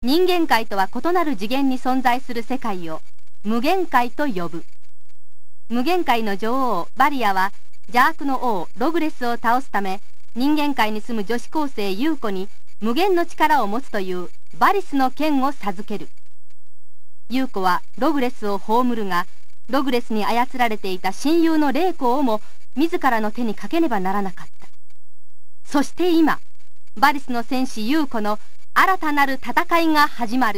人間界とは異なる次元に存在する世界を無限界と呼ぶ。無限界の女王バリアは邪悪の王ログレスを倒すため、人間界に住む女子高生ユーコに無限の力を持つというバリスの剣を授ける。ユーコはログレスを葬るが、ログレスに操られていた親友のレイコをも自らの手にかけねばならなかった。そして今、バリスの戦士ユーコの新たなる戦いが始まる。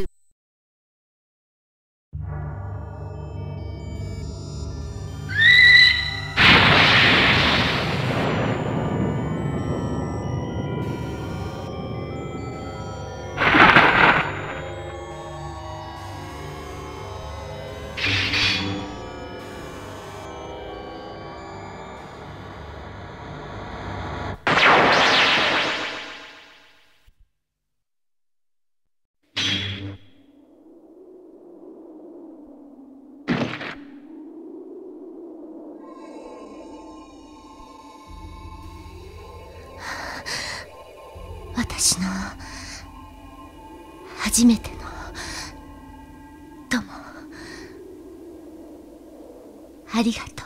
私の初めての友、ありがとう。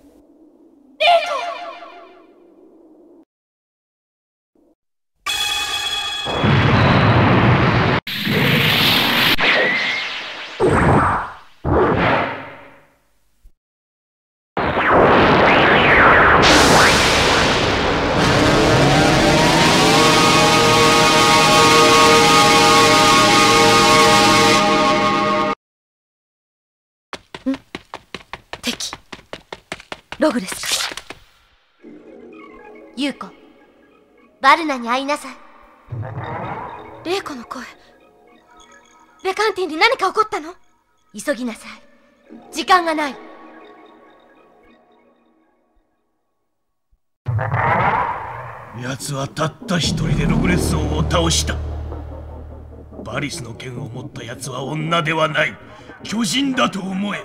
敵ログレスか。ユーコ、バルナに会いなさい。 レイコの声。ベカンティンに何か起こったの？ 急ぎなさい、時間がない。 奴はたった一人でログレス王を倒した。バリスの剣を持った奴は女ではない、巨人だと思え。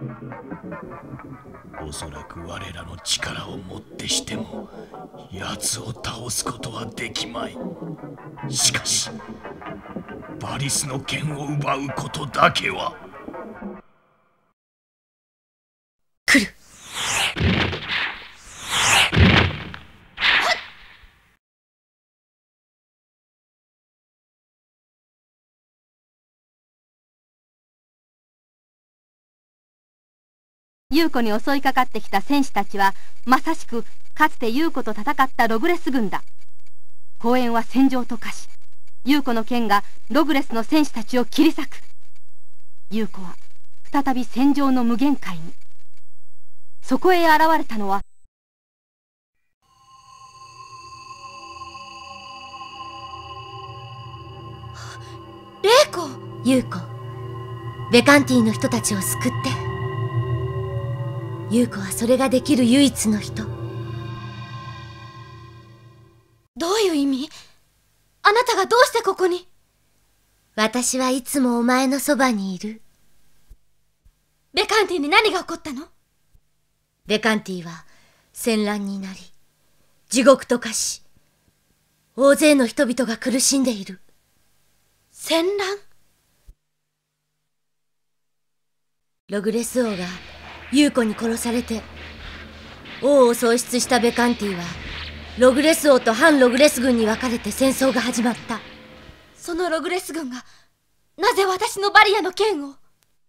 おそらく我らの力をもってしても奴を倒すことはできまい。しかしバリスの剣を奪うことだけは。 来る。 ユーコに襲いかかってきた戦士たちはまさしくかつてユーコと戦ったログレス軍だ。公園は戦場と化し、ユーコの剣がログレスの戦士たちを切り裂く。ユーコは再び戦場の無限界に。そこへ現れたのはレイコ。 ユーコ、ベカンティの人たちを救って。ユーコはそれができる唯一の人。 どういう意味？あなたがどうしてここに？ 私はいつもお前のそばにいる。 ベカンティに何が起こったの？ ベカンティは戦乱になり、地獄と化し、大勢の人々が苦しんでいる。 戦乱？ ログレス王がユーコに殺されて、王を喪失したベカンティはログレス王と反ログレス軍に分かれて戦争が始まった。 そのログレス軍がなぜ私のバリアの剣を？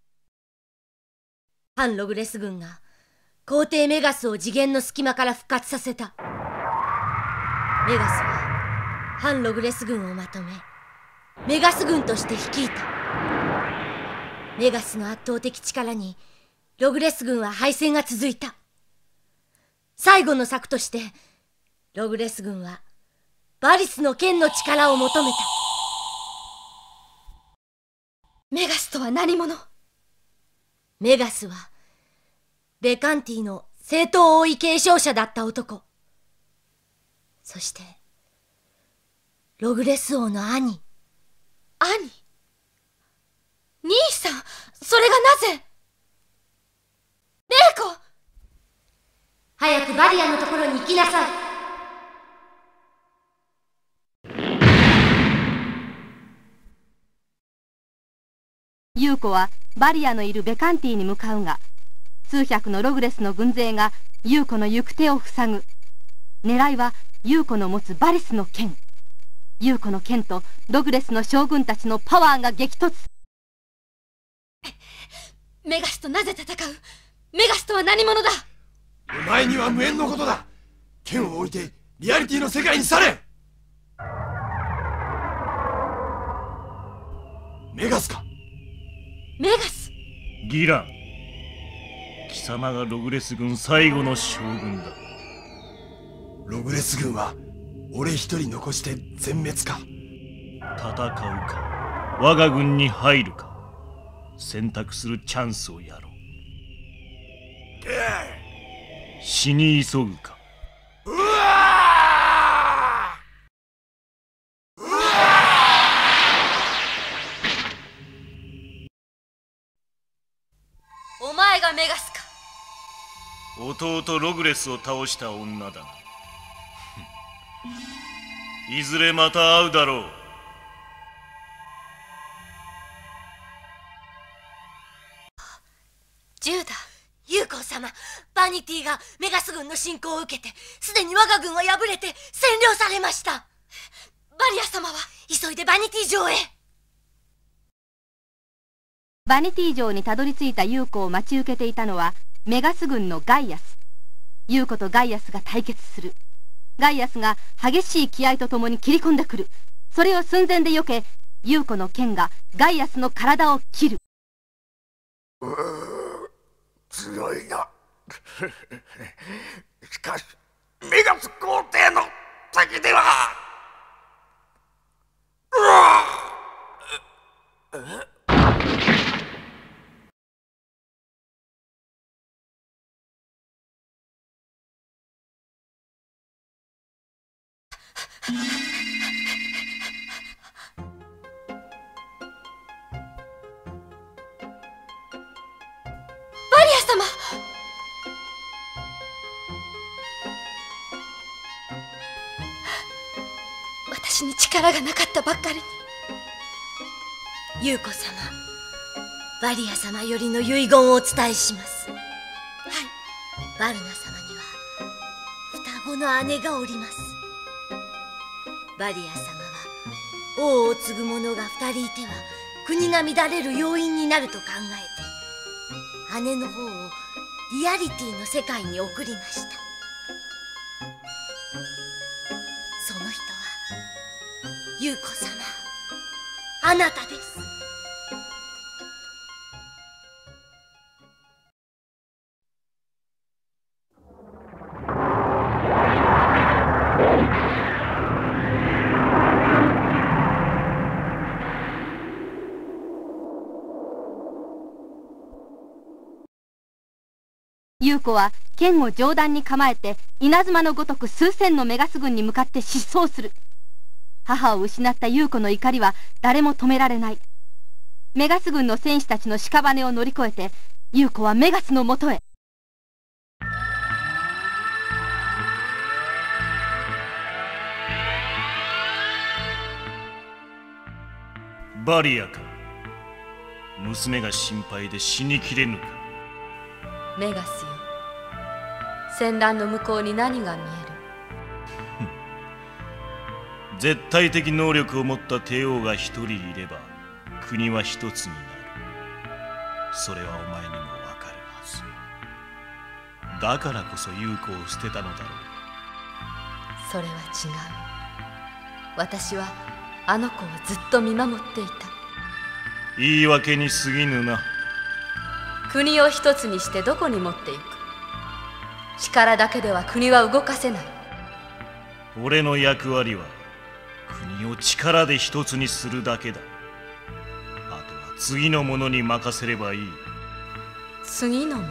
反ログレス軍が皇帝メガスを次元の隙間から復活させた。メガスは反ログレス軍をまとめ、メガス軍として率いた。メガスの圧倒的力にログレス軍は敗戦が続いた。最後の策としてログレス軍はバリスの剣の力を求めた。 メガスとは何者？ メガスはベカンティの正統王位継承者だった男。そしてログレス王の兄。 兄？兄さん、それがなぜ？レイコ！ 早くバリアのところに行きなさい。 ユウコはバリアのいるベカンティに向かうが、数百のログレスの軍勢がユウコの行く手を塞ぐ。狙いはユウコの持つバリスの剣。ユウコの剣とログレスの将軍たちのパワーが激突。 メガスとなぜ戦う？メガスとは何者だ？ お前には無縁のことだ。剣を置いてリアリティの世界に去れ。メガスか？ メガス？ ギラン、貴様がログレス軍最後の将軍だ。 ログレス軍は俺一人残して全滅か？ 戦うか我が軍に入るか選択するチャンスをやろう。死に急ぐか。 お前がメガスか？ 弟ログレスを倒した女だな。いずれまた会うだろう。 ジューダ。 ユウコ様、バニティがメガス軍の侵攻を受けて、すでに我が軍は敗れて占領されました。 バリア様は？ 急いでバニティ城へ。 バニティ城にたどり着いたユウコを待ち受けていたのはメガス軍のガイアス。ユウコとガイアスが対決する。ガイアスが激しい気合とともに切り込んでくる。それを寸前で避け、ユウコの剣がガイアスの体を切る。 強いな。しかしメガス皇帝の敵では。 バリア様！私に力がなかったばっかりに。 ユウコ様、バリア様よりの遺言をお伝えします。はい。バルナ様には双子の姉がおります。バリア様は王を継ぐ者が2人いては国が乱れる要因になると考えて、姉の方をリアリティの世界に送りました。その人はユウコ様、あなたです。 ユウコは剣を上段に構えて稲妻のごとく数千のメガス軍に向かって疾走する。母を失ったユウコの怒りは誰も止められない。メガス軍の戦士たちの屍を乗り越えてユウコはメガスのもとへ。 バリアか。娘が心配で死にきれぬか。 メガスよ、戦乱の向こうに何が見える？ 絶対的能力を持った帝王が一人いれば国は一つになる。それはお前にもわかるはず。だからこそユウコを捨てたのだろう。 それは違う。私はあの子をずっと見守っていた。 言い訳に過ぎぬな。 国を一つにしてどこに持っていく？力だけでは国は動かせない。 俺の役割は国を力で一つにするだけだ。あとは次の者に任せればいい。 次の者？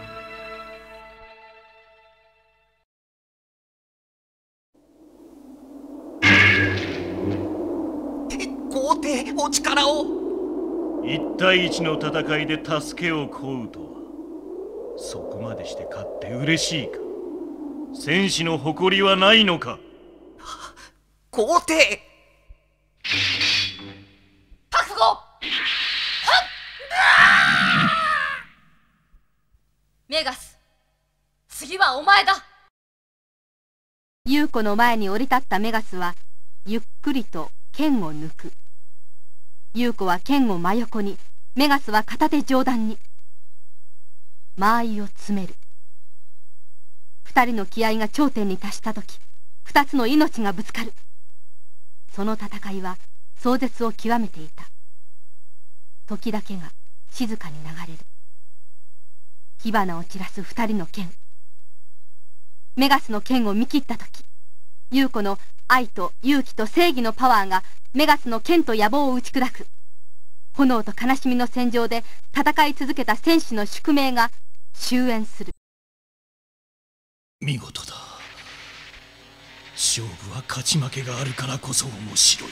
皇帝、お力を。 一対一の戦いで助けを請うとは、そこまでして勝って嬉しいか。戦士の誇りはないのか。 皇帝。 覚悟！はっ！ 子の前に降り立ったメガスはゆっくりと剣を抜く。優子は剣を真横に、メガスは片手上段に。間合いを詰める。二人の気合が頂点に達した時、二つの命がぶつかる。その戦いは壮絶を極めていた。時だけが静かに流れる。火花を散らす二人の剣。メガスの剣を見切った時、優子の愛と勇気と正義のパワーがメガスの剣と野望を打ち砕く。炎と悲しみの戦場で戦い続けた戦士の宿命が終焉する。 見事だ。勝負は勝ち負けがあるからこそ面白い。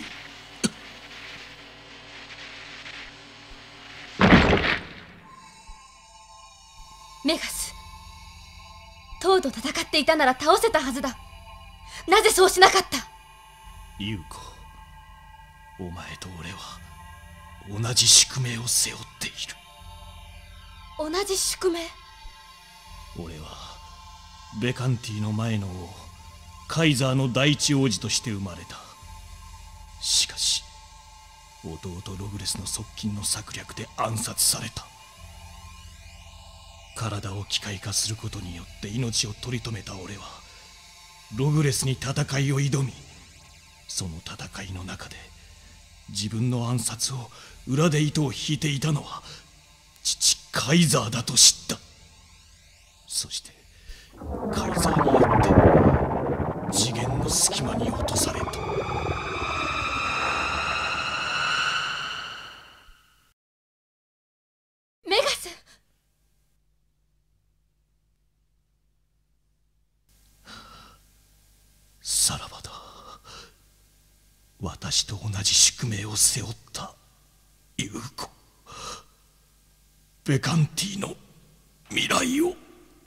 メガス、トーと戦っていたなら倒せたはずだ。なぜそうしなかった？ 優子、お前と俺は同じ宿命を背負っている。 同じ宿命？ 俺はベカンティの前の王、カイザーの第一王子として生まれた。しかし弟ログレスの側近の策略で暗殺された。体を機械化することによって命を取り留めた俺はログレスに戦いを挑み、その戦いの中で自分の暗殺を裏で糸を引いていたのは父カイザーだと知った。そしてカイザーによって次元の隙間に落とされた。 メガス！ さらばだ。私と同じ宿命を背負った優子、ベカンティの未来を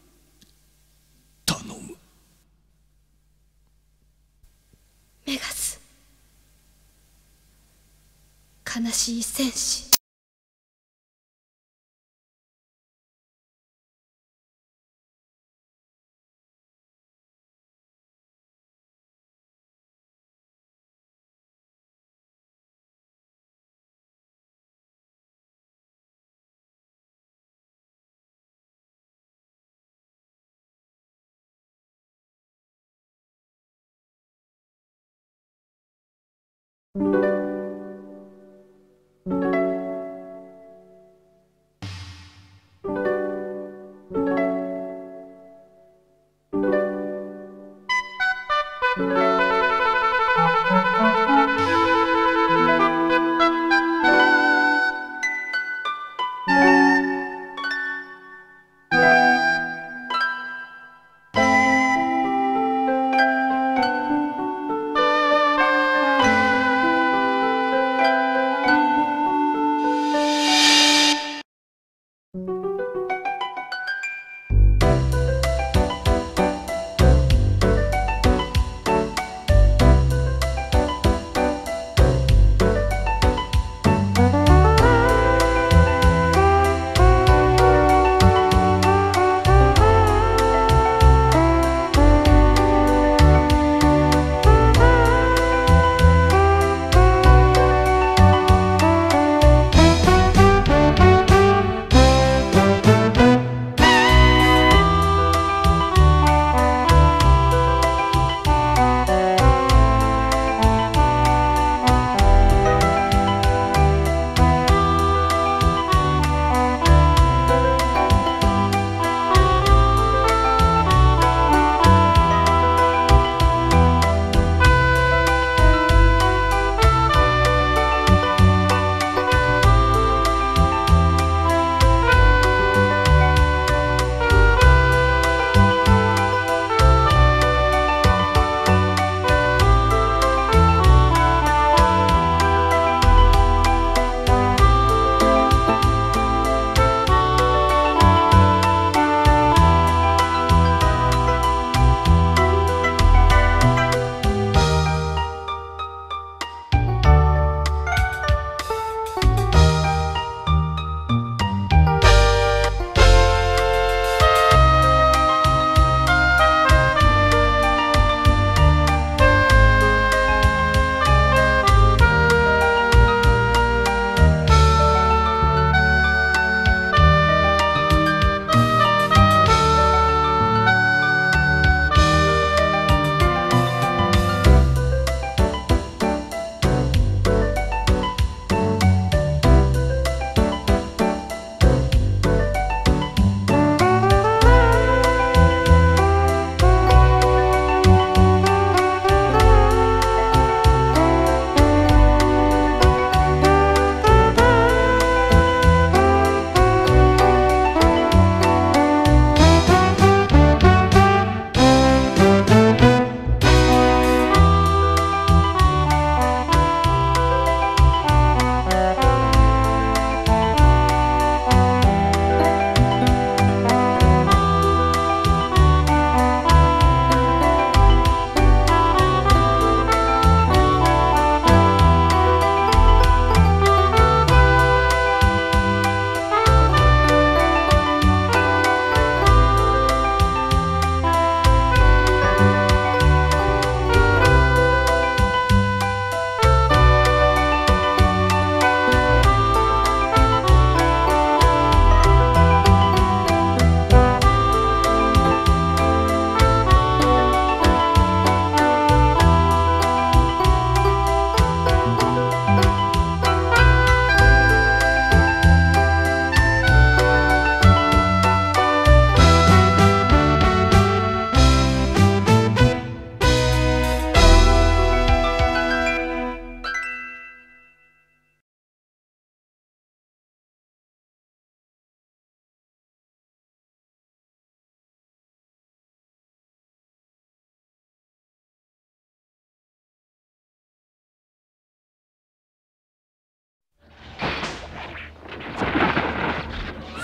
頼む。 メガス、悲しい戦士。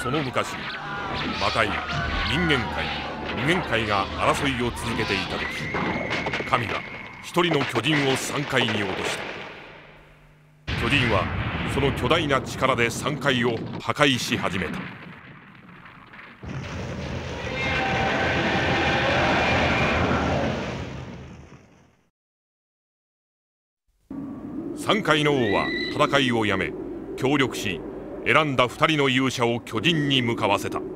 その昔、魔界、人間界、無限界が争いを続けていた時、神が一人の巨人を3階に落とした。巨人はその巨大な力で3階を破壊し始めた。3階の王は戦いをやめ、協力し選んだ2人の勇者を巨人に向かわせた。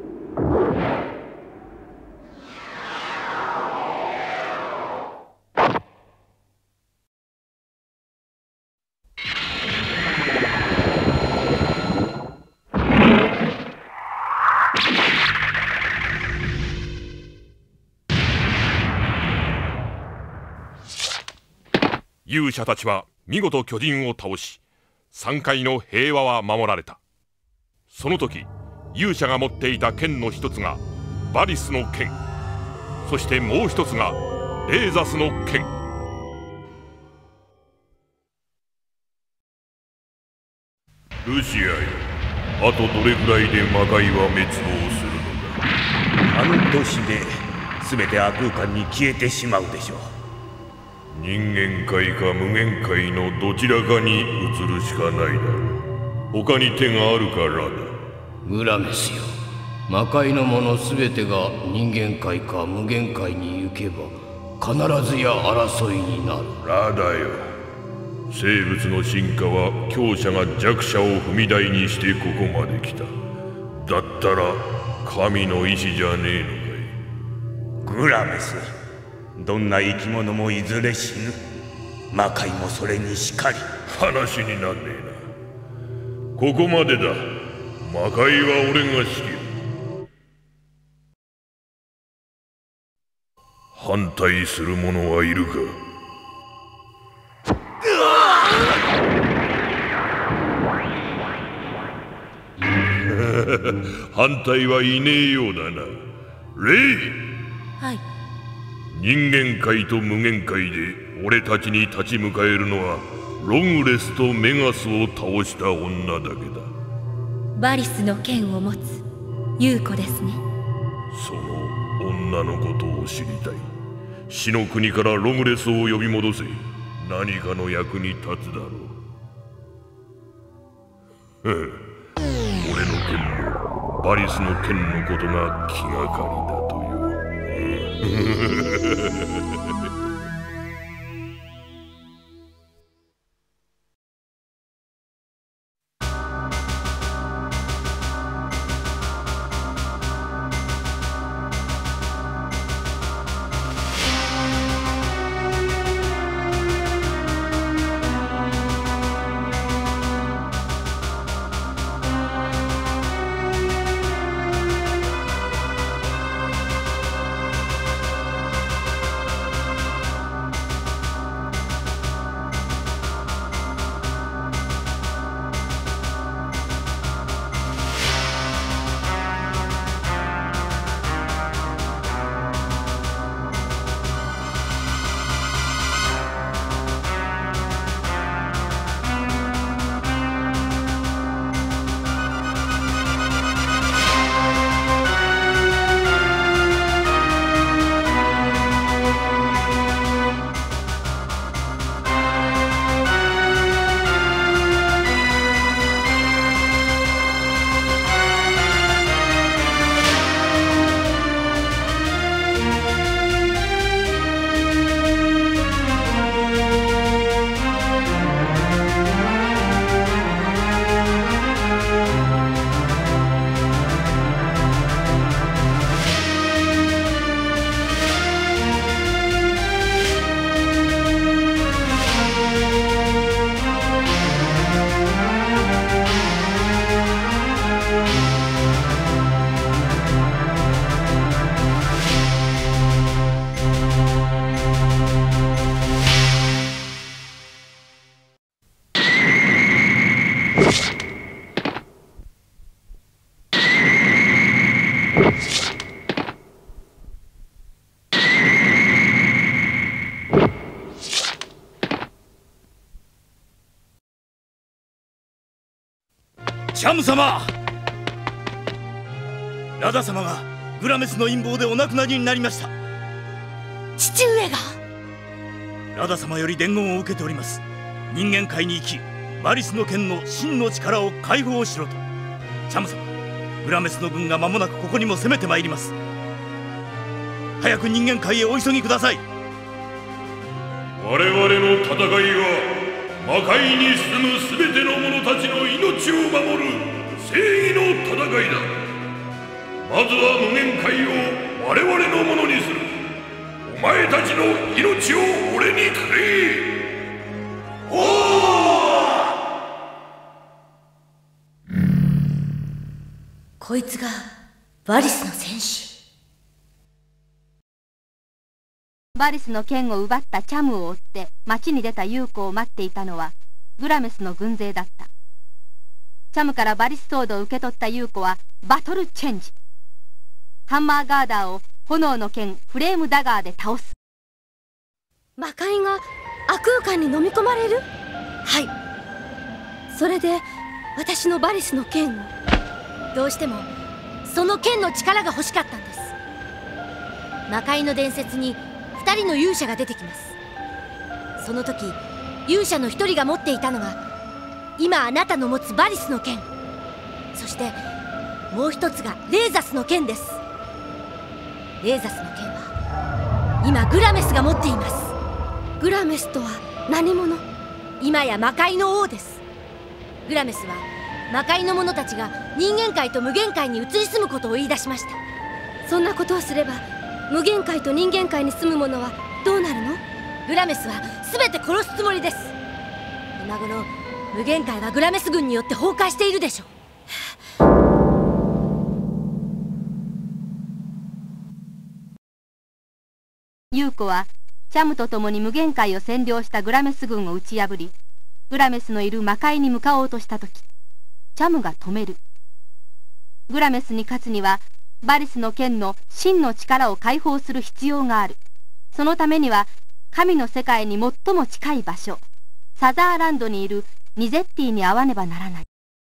勇者たちは見事巨人を倒し、3階の平和は守られた。その時、勇者が持っていた剣の一つがバリスの剣、そしてもう一つがレーザスの剣。ルシアよ、あとどれくらいで魔界は滅亡するのだ。 半年で全て悪空間に消えてしまうでしょう。 人間界か無限界のどちらかに移るしかないだろう。他に手があるからだ。 グラメスよ、魔界の者すべてが人間界か無限界に行けば必ずや争いになる。 ラダよ、生物の進化は強者が弱者を踏み台にしてここまで来た。だったら神の意志じゃねえのかい。 グラメス、どんな生き物もいずれ死ぬ。魔界もそれにしかり。 話になんねえな。ここまでだ。魔界は俺が仕切る。反対する者はいるか。反対はいねえようだな。レイ。 はい。 人間界と無限界で俺たちに立ち向かえるのはログレスとメガスを倒した女だけだ。 バリスの剣を持つ優子ですね。 その女のことを知りたい。死の国からログレスを呼び戻せ。何かの役に立つだろう。俺の剣もバリスの剣のことが気がかりだという。 シャム様、 ラダ様がグラメスの陰謀でお亡くなりになりました。 父上が。 ラダ様より伝言を受けております。人間界に生きバリスの剣の真の力を解放しろと。チャム様、グラメスの軍が間もなくここにも攻めてまいります。早く人間界へお急ぎください。 我々の戦いは魔界に住む全ての者たちの命を守る正義の戦いだ。まずは無限界を我々のものにする。お前たちの命を俺にくれ。 こいつがバリスの戦士。 バリスの剣を奪ったチャムを追って町に出たユウコを待っていたのはグラメスの軍勢だった。チャムからバリスソードを受け取ったユウコはバトルチェンジ。ハンマーガーダーを炎の剣フレームダガーで倒す。 魔界が悪空間に飲み込まれる？ はい。 それで私のバリスの剣を。 どうしてもその剣の力が欲しかったんです。魔界の伝説に2人の勇者が出てきます。その時勇者の1人が持っていたのが今あなたの持つバリスの剣、そしてもう一つがレーザスの剣です。レーザスの剣は今グラメスが持っています。 グラメスとは何者？ 今や魔界の王です。グラメスは魔界の者たちが人間界と無限界に移り住むことを言い出しました。 そんなことをすれば無限界と人間界に住む者はどうなるの？ グラメスは全て殺すつもりです。今頃無限界はグラメス軍によって崩壊しているでしょう。 ユウコはチャムと共に無限界を占領したグラメス軍を打ち破り、グラメスのいる魔界に向かおうとしたとき、チャムが止める。グラメスに勝つにはバリスの剣の真の力を解放する必要がある。そのためには神の世界に最も近い場所、サザーランドにいるニゼッティに会わねばならない。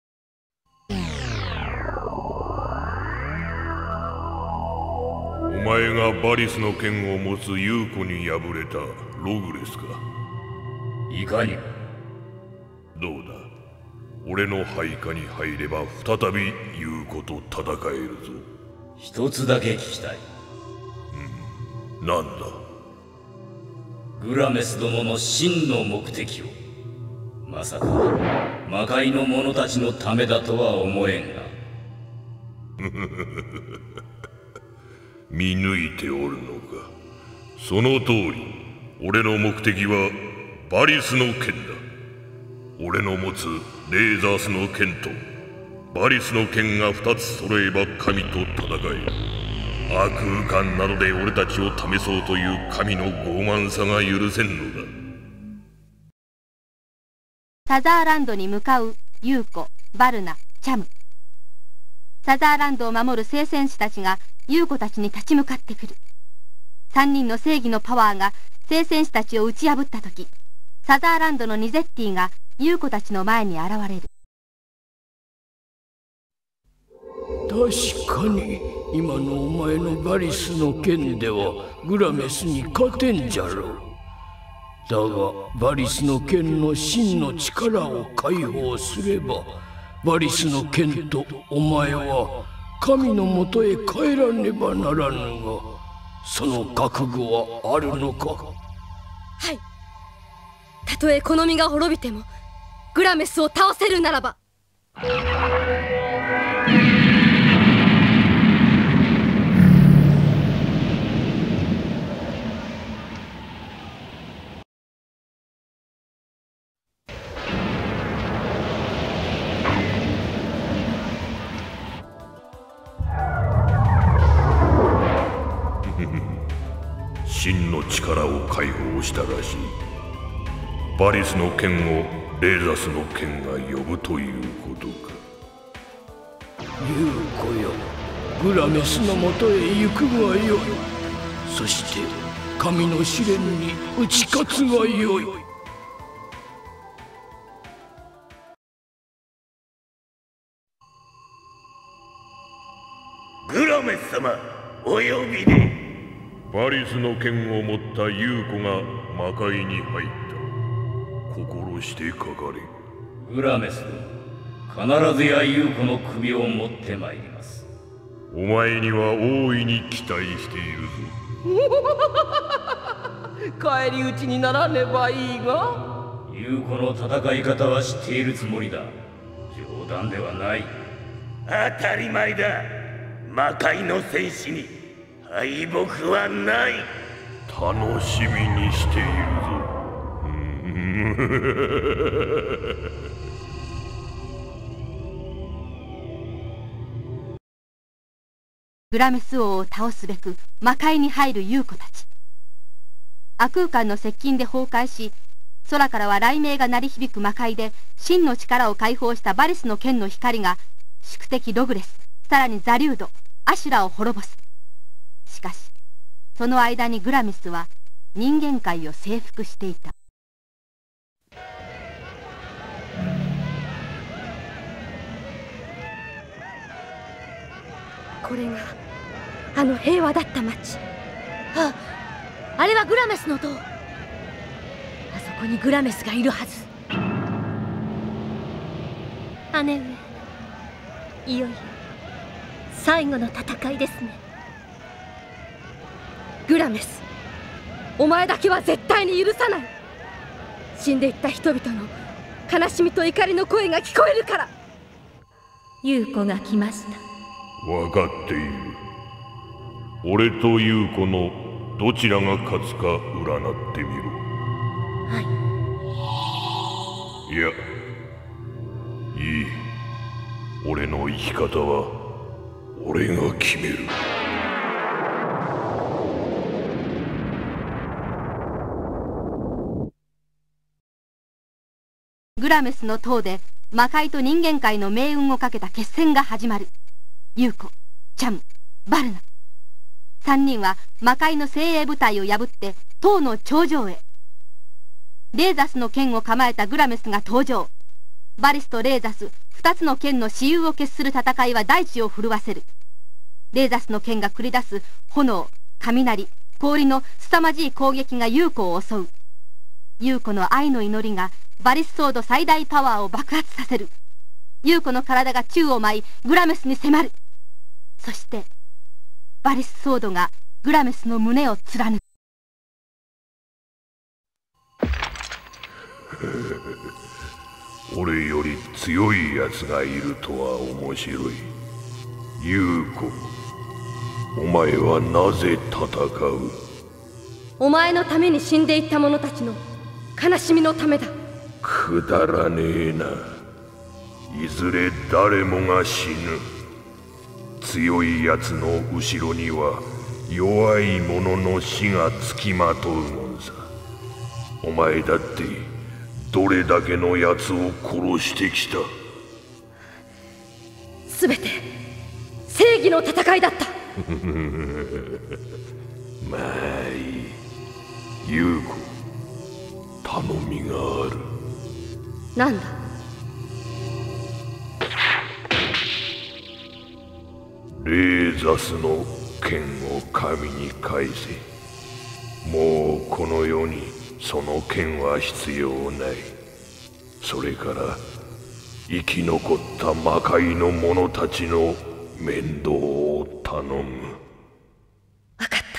お前がバリスの剣を持つユウコに敗れたログレスか。 いかにも。 どうだ、俺の配下に入れば再びユウコと戦えるぞ。 一つだけ聞きたい。 なんだ。 グラメス殿の真の目的を。まさか魔界の者たちのためだとは思えんが。 見抜いておるのか。その通り、俺の目的はバリスの剣だ。俺の持つレーザースの剣とバリスの剣が2つ揃えば神と戦える。悪空間などで俺たちを試そうという神の傲慢さが許せんのだ。 サザーランドに向かうユウコ、バルナ、チャム。サザーランドを守る聖戦士たちがユウコたちに立ち向かってくる。3人の正義のパワーが聖戦士たちを打ち破ったとき、サザーランドのニゼッティがユウコたちの前に現れる。 確かに今のお前のバリスの剣ではグラメスに勝てんじゃろう。だがバリスの剣の真の力を解放すればバリスの剣とお前は神のもとへ帰らねばならぬが、その覚悟はあるのか？ はい。たとえこの身が滅びてもグラメスを倒せるならば。 真の力を解放したらしい。バリスの剣をレーザスの剣が呼ぶということか。 ユウコよ、グラメスのもとへ行くがよい。そして神の試練に打ち勝つがよい。 グラメス様、お呼びで。 バリスの剣を持った優子が魔界に入った。心してかかれ。 グラメス殿、必ずや優子の首を持ってまいります。 お前には大いに期待しているぞ。 返り討ちにならねばいいが。 優子の戦い方は知っているつもりだ。冗談ではない。 当たり前だ。魔界の戦士に敗北はない。 楽しみにしているぞ。 グラメス王を倒すべく魔界に入る優子たち。亜空間の接近で崩壊し、空からは雷鳴が鳴り響く魔界で真の力を解放したバリスの剣の光が宿敵ログレス、さらにザリュード、アシュラを滅ぼす。しかしその間にグラメスは人間界を征服していた。 これがあの平和だった町。あれはグラメスの塔。あそこにグラメスがいるはず。姉上、いよいよ最後の戦いですね。グラメス、お前だけは絶対に許さない。死んでいった人々の悲しみと怒りの声が聞こえるから。優子が来ました。 分かっている。俺と優子のどちらが勝つか占ってみろ。 はい。 いや、いい。俺の生き方は俺が決める。 グラメスの塔で魔界と人間界の命運をかけた決戦が始まる。優子、チャム、バルナ。3人は魔界の精鋭部隊を破って塔の頂上へ。レーザスの剣を構えたグラメスが登場。バリスとレーザス2つの剣の雌雄を決する戦いは大地を震わせる。レーザスの剣が繰り出す炎、雷、氷の凄まじい攻撃が優子を襲う。優子の愛の祈りがバリスソード最大パワーを爆発させる。優子の体が宙を舞いグラメスに迫る。そしてバリスソードがグラメスの胸を貫く。 俺より強いやつがいるとは面白い。優子、お前はなぜ戦う？ お前のために死んでいった者たちの悲しみのためだ。 くだらねえな。いずれ誰もが死ぬ。強いやつの後ろには弱い者の死がつきまとうもんさ。お前だってどれだけのやつを殺してきた。 すべて正義の戦いだった。 まあいい。優子、頼みがある。 なんだ？ レーザスの剣を神に返せ。もうこの世にその剣は必要ない。それから生き残った魔界の者たちの面倒を頼む。 分かった。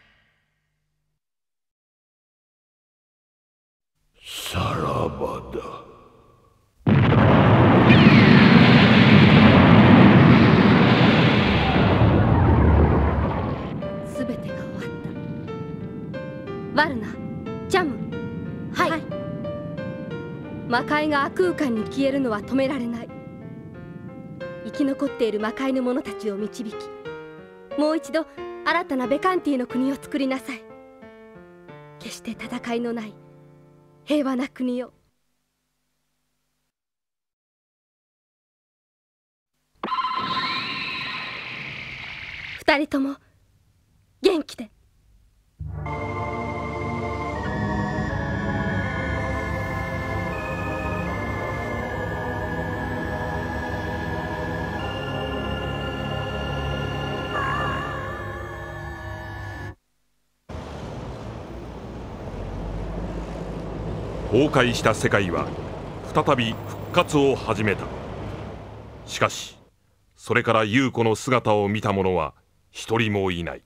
さらばだ。 すべてが終わった。ワルナ、ジャム。はい。魔界が亜空間に消えるのは止められない。生き残っている魔界の者たちを導き、もう一度新たなベカンティの国を作りなさい。決して戦いのない平和な国を。二人とも元気で。 崩壊した世界は再び復活を始めた。しかしそれから優子の姿を見た者は一人もいない。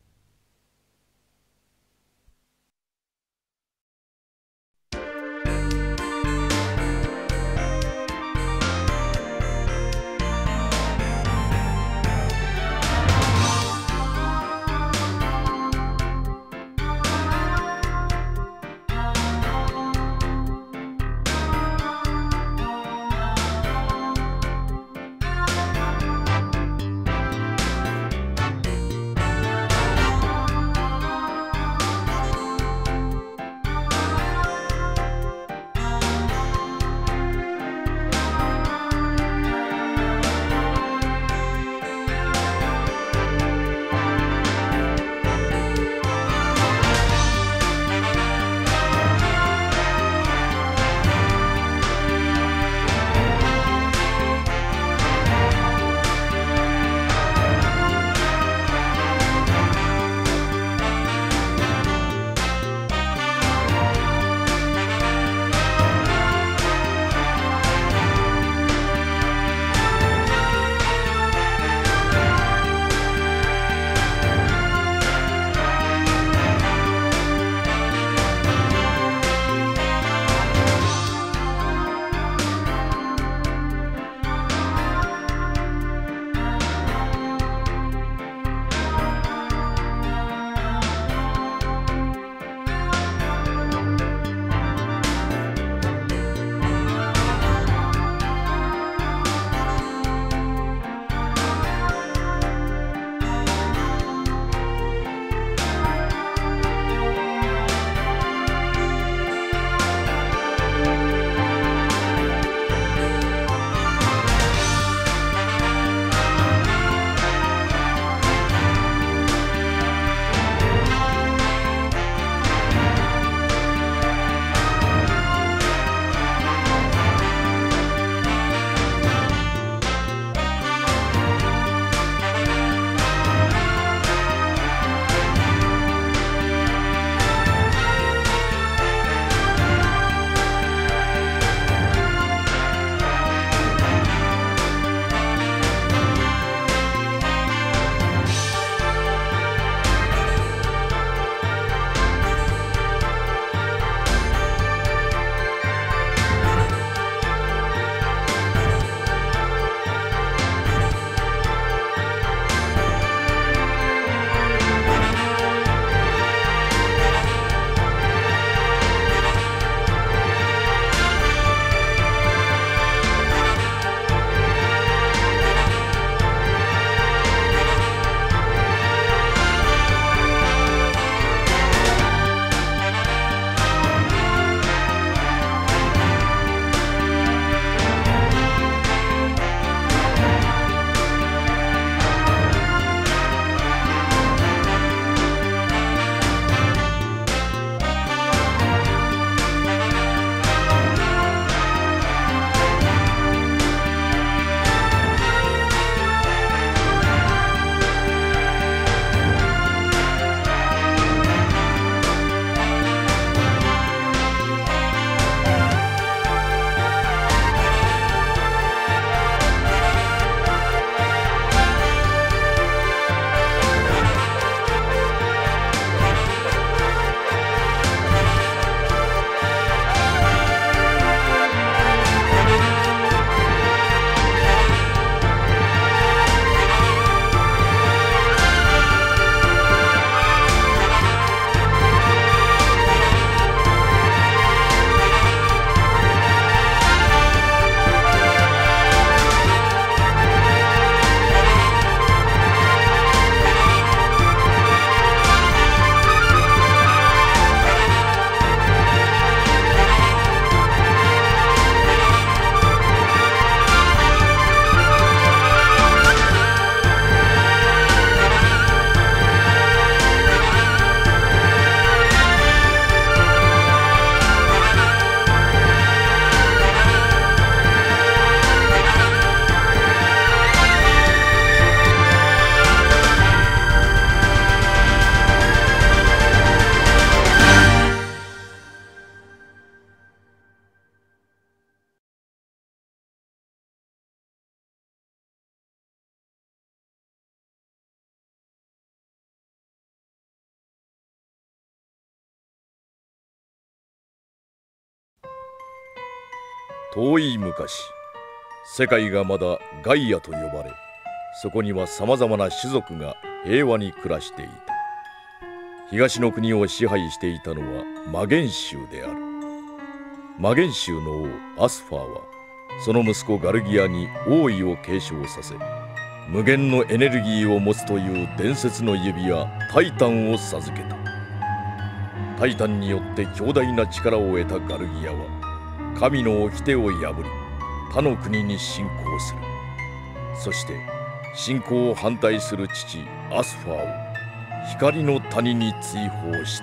遠い昔、世界がまだガイアと呼ばれ、そこにはさまざまな種族が平和に暮らしていた。東の国を支配していたのは魔元衆である。魔元衆の王アスファーはその息子ガルギアに王位を継承させ、無限のエネルギーを持つという伝説の指輪タイタンを授けた。タイタンによって強大な力を得たガルギアは神の掟を破り、他の国に侵攻する。そして侵攻を反対する父アスファーを光の谷に追放した。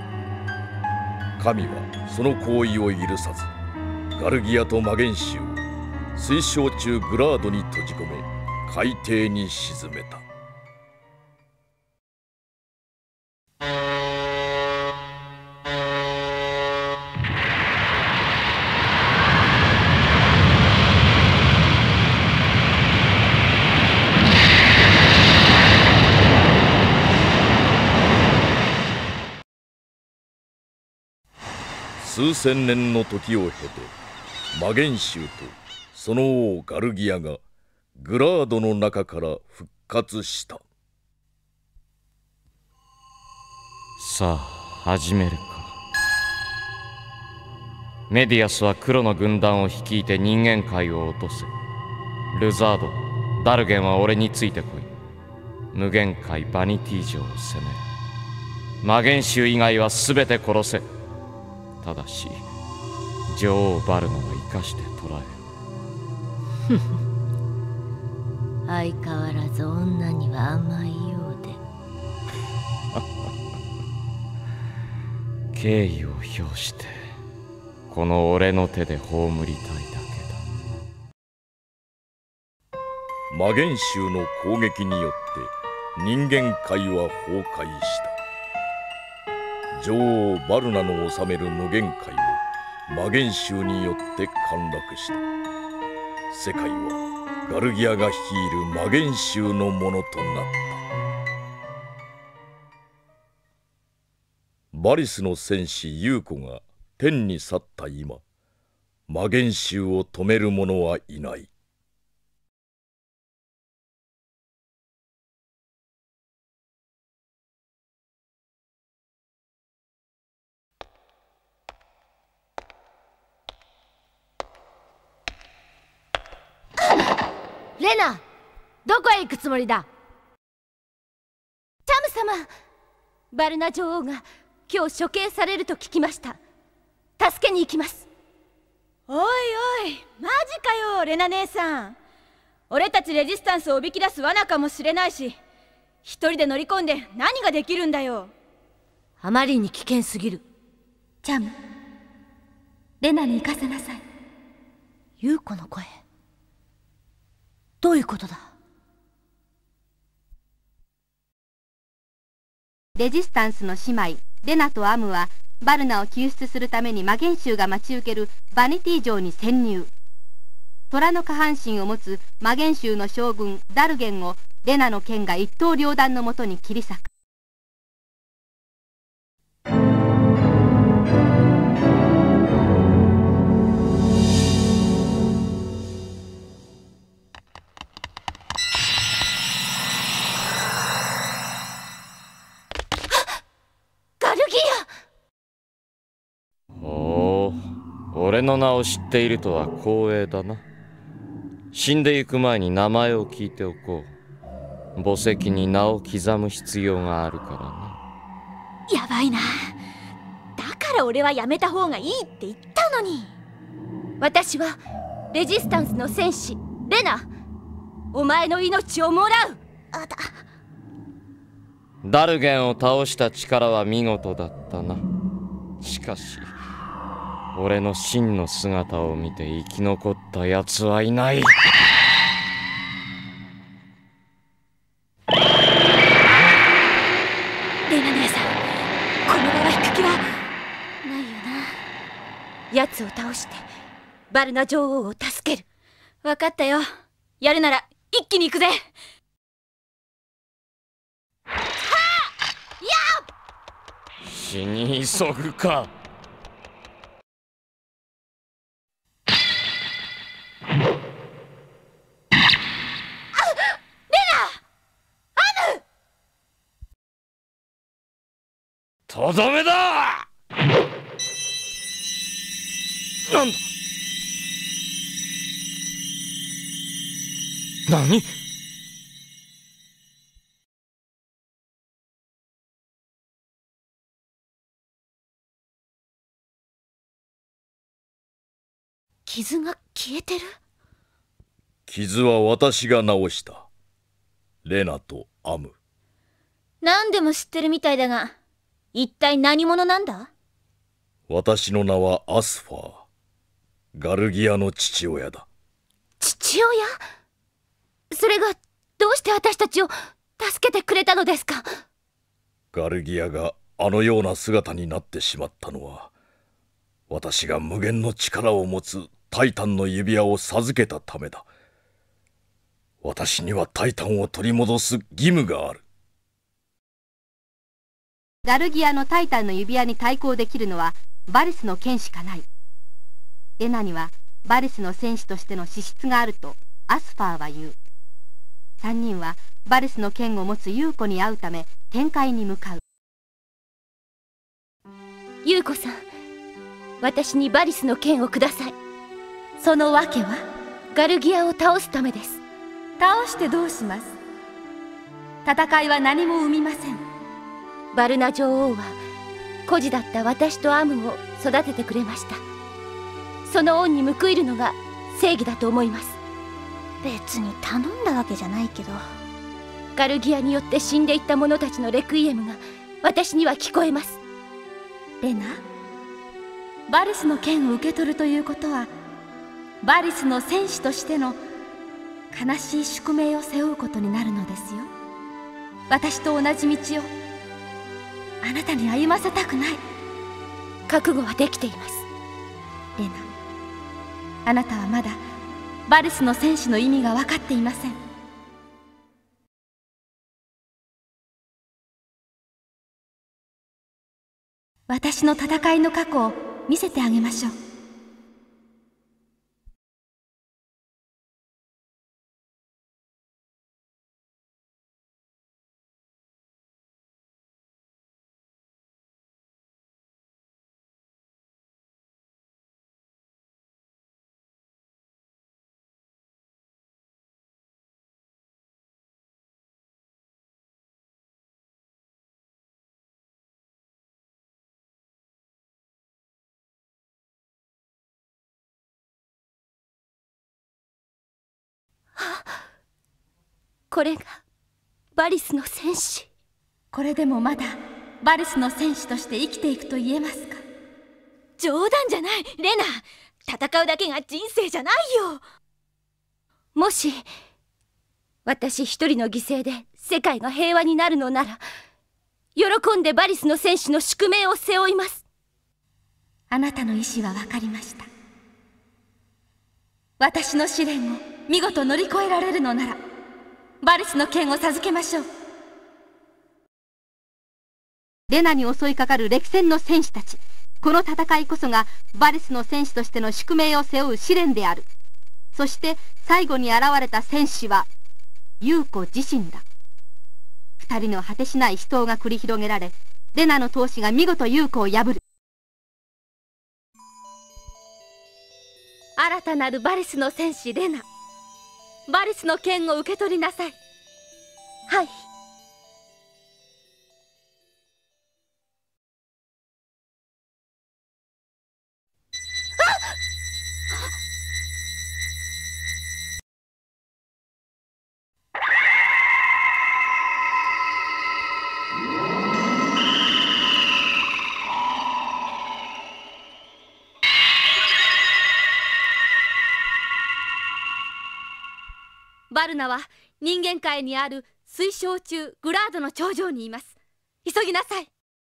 神はその行為を許さず、ガルギアと魔元衆を水晶中グラードに閉じ込め、海底に沈めた。数千年の時を経て、魔元衆とその王ガルギアがグラードの中から復活した。 さあ始めるか。メディアスは黒の軍団を率いて人間界を落とせ。ルザード、ダルゲンは俺についてこい。無限界バニティ城を攻める。魔元衆以外は全て殺せ。ただし女王バルナは生かして捕らえる。 相変わらず女には甘いようで。敬意を表してこの俺の手で葬りたいだけだ。魔元衆の攻撃によって人間界は崩壊した。女王バルナの治める無限界も魔元衆によって陥落した。世界はガルギアが率いる魔元衆のものとなった。バリスの戦士ユーコが天に去った今、魔元衆を止める者はいない。 レナ、どこへ行くつもりだ？ チャム様、バルナ女王が今日処刑されると聞きました。助けに行きます。 おいおい、マジかよレナ姉さん。俺たちレジスタンスをおびき出す罠かもしれないし、一人で乗り込んで何ができるんだよ。 あまりに危険すぎる。 チャム、レナに行かせなさい。 ユーコの声、どういうことだ？ レジスタンスの姉妹レナとアムはバルナを救出するために魔元衆が待ち受けるバニティ城に潜入。虎の下半身を持つ魔元衆の将軍ダルゲンをレナの剣が一刀両断のもとに切り裂く。 俺の名を知っているとは光栄だな。死んでゆく前に名前を聞いておこう。墓石に名を刻む必要があるからな。 やばいな。だから俺はやめた方がいいって言ったのに。 私はレジスタンスの戦士レナ。お前の命をもらう。 ダルゲンを倒した力は見事だったな。しかし俺の真の姿を見て生き残ったやつはいない。 レナ姉さん、この場は引く気はないよな。奴を倒してバルナ女王を助ける。 分かったよ。やるなら一気に行くぜ。はあ！ 死に急ぐか。 とどめだ。なんだ。何？ 傷が消えてる？ 傷は私が治した。レナとアム。 何でも知ってるみたいだが、一体何者なんだ？ 私の名はアスファー。ガルギアの父親だ。 父親？それがどうして私たちを助けてくれたのですか？ ガルギアがあのような姿になってしまったのは、私が無限の力を持つタイタンの指輪を授けたためだ。私にはタイタンを取り戻す義務がある。 ガルギアのタイタンの指輪に対抗できるのはバリスの剣しかない。レナにはバリスの戦士としての資質があるとアスファーは言う。3人はバリスの剣を持つユウコに会うため天界に向かう。 ユウコさん、私にバリスの剣をください。 その訳は？ ガルギアを倒すためです。 倒してどうします？戦いは何も生みません。 バルナ女王は孤児だった私とアムを育ててくれました。その恩に報いるのが正義だと思います。 別に頼んだわけじゃないけど。 ガルギアによって死んでいった者たちのレクイエムが私には聞こえます。 レナ、バリスの剣を受け取るということはバリスの戦士としての悲しい宿命を背負うことになるのですよ。私と同じ道をあなたに歩ませたくない。 覚悟はできています。 レナ、あなたはまだバリスの戦士の意味が分かっていません。私の戦いの過去を見せてあげましょう。 これがバリスの戦士。 これでもまだバリスの戦士として生きていくと言えますか？ 冗談じゃない、レナ。戦うだけが人生じゃないよ。 もし私一人の犠牲で世界が平和になるのなら、喜んでバリスの戦士の宿命を背負います。 あなたの意志は分かりました。私の試練を見事乗り越えられるのならバリスの剣を授けましょう。 レナに襲いかかる歴戦の戦士たち。この戦いこそがバリスの戦士としての宿命を背負う試練である。そして最後に現れた戦士はユウコ自身だ。二人の果てしない死闘が繰り広げられ、レナの闘志が見事ユウコを破る。 新たなるバリスの戦士レナ、バリスの剣を受け取りなさい。はい。バルナは人間界にある水晶中グラードの頂上にいます。急ぎなさい。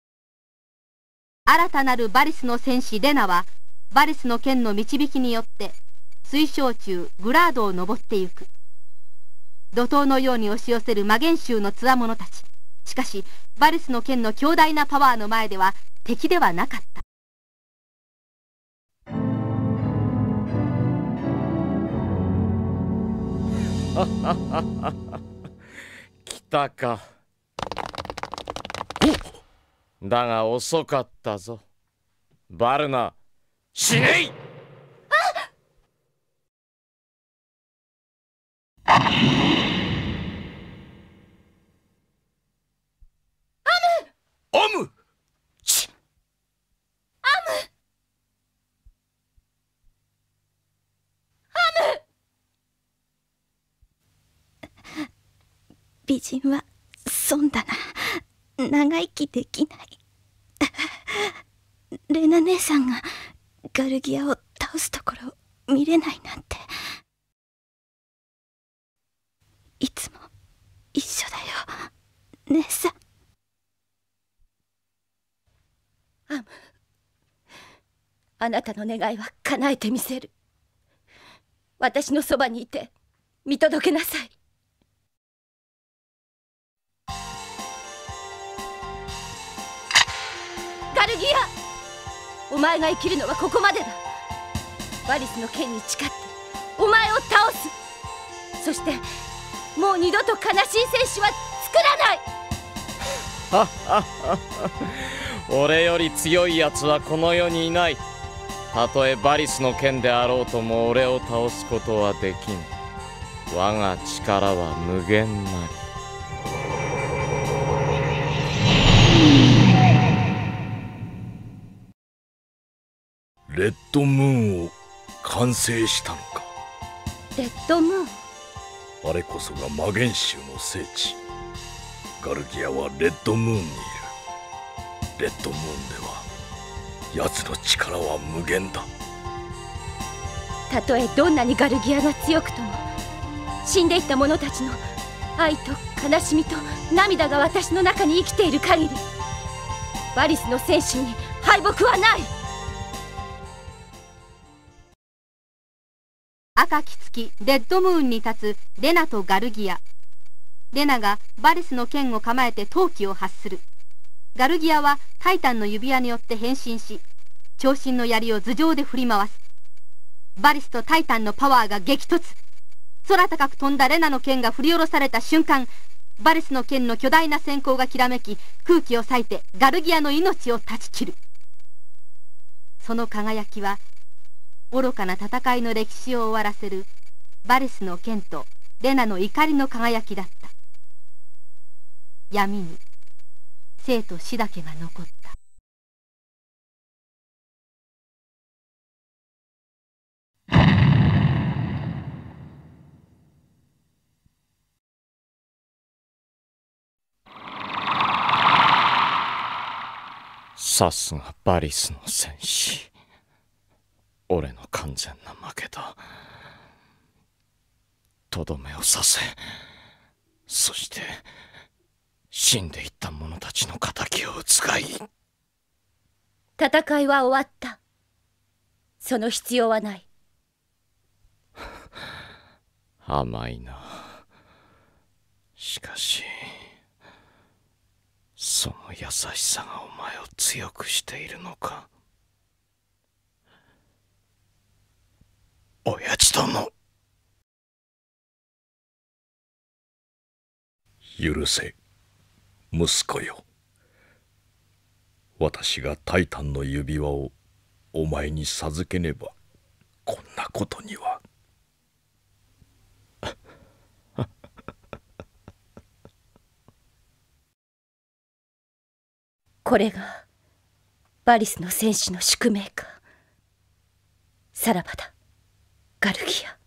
新たなるバリスの戦士レナはバリスの剣の導きによって水晶中グラードを登ってゆく。怒涛のように押し寄せる魔元衆の強者たち。しかしバリスの剣の強大なパワーの前では敵ではなかった。 来たか。 だが遅かったぞ。バルナ、死ねい！ アム！ 美人は損だな。長生きできない。レナ姉さんがガルギアを倒すところを見れないなんて。いつも一緒だよ、姉さん。 アム、あなたの願いは叶えてみせる。私のそばにいて見届けなさい。ガルギア、お前が生きるのはここまでだ。バリスの剣に誓ってお前を倒す。そしてもう二度と悲しい戦士は作らない。 俺より強いやつはこの世にいない。たとえバリスの剣であろうとも俺を倒すことはできん。我が力は無限なり。 レッドムーンを完成したのか。 レッドムーン、 あれこそが魔元衆の聖地。ガルギアはレッドムーンにいる。レッドムーンでは奴の力は無限だ。 たとえどんなにガルギアが強くとも、死んでいった者たちの愛と悲しみと涙が私の中に生きている限り、バリスの戦士に敗北はない。 赤き月レッドムーンに立つレナとガルギア。レナがバリスの剣を構えて闘気を発する。ガルギアはタイタンの指輪によって変身し、長身の槍を頭上で振り回す。バリスとタイタンのパワーが激突。空高く飛んだレナの剣が振り下ろされた瞬間、バリスの剣の巨大な閃光がきらめき、空気を裂いてガルギアの命を断ち切る。その輝きは愚かな戦いの歴史を終わらせるバリスの剣とレナの怒りの輝きだった。闇に生と死だけが残った。 さすがバリスの戦士。俺の完全な負けだ。とどめを刺せ。そして死んでいった者たちの仇を討つがいい。 戦いは終わった。その必要はない。 甘いな。しかしその優しさがお前を強くしているのか。親父殿、 許せ息子よ。私がタイタンの指輪をお前に授けねばこんなことには。 これがバリスの戦士の宿命か。さらばだガルギア。